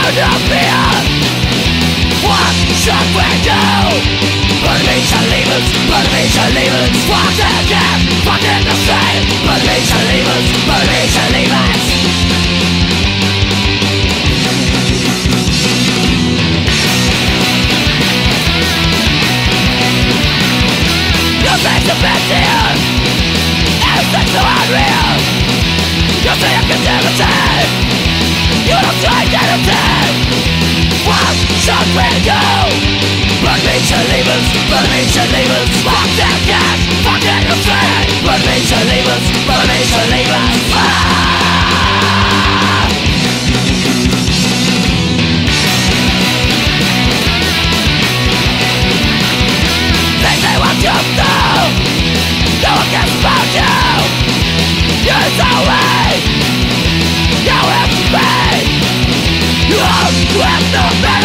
of fear. What should we do? Majorlabels, Majorlabels, fuck the gap, fuck the industry. Majorlabels, Majorlabels. Your face of fear, everything's so unreal. You say you can imitate, you don't see identity. What should we do? Majorlabels, Majorlabels, fuck the gas, fuck the industry. Majorlabels, Majorlabels. They say what you do, no one cares about you. You're so weak, you have to pay. You have no pay.